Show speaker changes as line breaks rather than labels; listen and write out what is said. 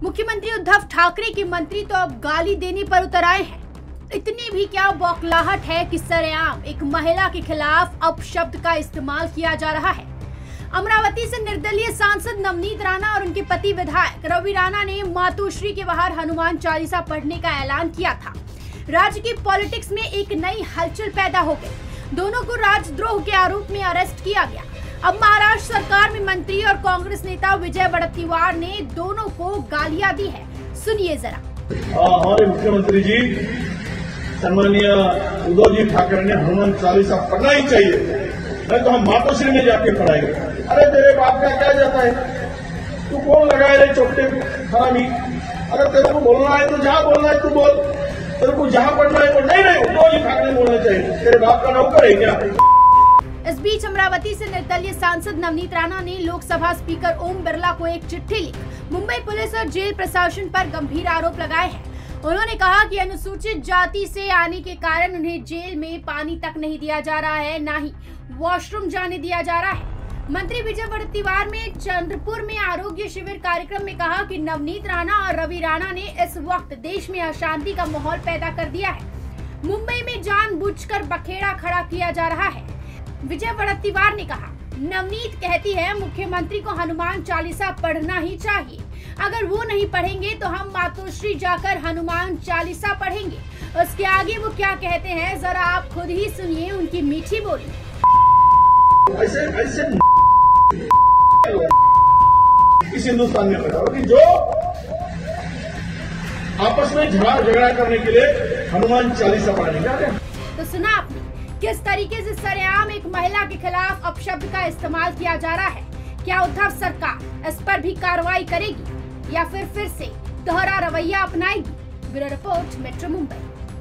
मुख्यमंत्री उद्धव ठाकरे के मंत्री तो अब गाली देने पर उतर आए हैं। इतनी भी क्या बौखलाहट है कि सरेआम एक महिला के खिलाफ अपशब्द का इस्तेमाल किया जा रहा है। अमरावती से निर्दलीय सांसद नवनीत राणा और उनके पति विधायक रवि राणा ने मातोश्री के बाहर हनुमान चालीसा पढ़ने का ऐलान किया था। राज्य की पॉलिटिक्स में एक नई हलचल पैदा हो गई। दोनों को राजद्रोह के आरोप में अरेस्ट किया गया। अब महाराष्ट्र सरकार में मंत्री और कांग्रेस नेता विजय वड़त्तीवार ने दोनों को गालियां दी है। सुनिए जरा।
हमारे मुख्यमंत्री जी सम्मानीय उद्धव जी ठाकरे ने हनुमान चालीसा पढ़ना ही चाहिए, नहीं तो हम मातोश्री में जाके पढ़ाएंगे। अरे तेरे बाप का क्या जाता है, तू कौन लगाए रे चोटे हरामी। अगर तेरे को बोलना है तो जहां बोलना है तू बोल, तेरे को जहां पढ़ना है तो नहीं उद्धव जी ठाकरे बोलना चाहिए। तेरे बाप का नौकर है क्या?
इस बीच अमरावती से निर्दलीय सांसद नवनीत राणा ने लोकसभा स्पीकर ओम बिरला को एक चिट्ठी लिख मुंबई पुलिस और जेल प्रशासन पर गंभीर आरोप लगाए हैं। उन्होंने कहा कि अनुसूचित जाति से आने के कारण उन्हें जेल में पानी तक नहीं दिया जा रहा है, न ही वॉशरूम जाने दिया जा रहा है। मंत्री विजय वड़त्तीवार ने चंद्रपुर में आरोग्य शिविर कार्यक्रम में कहा कि नवनीत राणा और रवि राणा ने इस वक्त देश में अशांति का माहौल पैदा कर दिया है। मुंबई में जानबूझकर बखेड़ा खड़ा किया जा रहा है। विजय वड़त्तीवार ने कहा, नवनीत कहती है मुख्यमंत्री को हनुमान चालीसा पढ़ना ही चाहिए। अगर वो नहीं पढ़ेंगे तो हम मातोश्री जाकर हनुमान चालीसा पढ़ेंगे। उसके आगे वो क्या कहते हैं जरा आप खुद ही सुनिए उनकी मीठी बोली।
ऐसे इस हिंदुस्तान में बताओ कि जो आपस में झगड़ा करने के लिए हनुमान चालीसा पढ़ेंगे।
तो सुना आपने किस तरीके से सरेआम एक महिला के खिलाफ अपशब्द का इस्तेमाल किया जा रहा है। क्या उद्धव सरकार इस पर भी कार्रवाई करेगी या फिर से दोहरा रवैया अपनाएगी? Bureau report, metro Mumbai.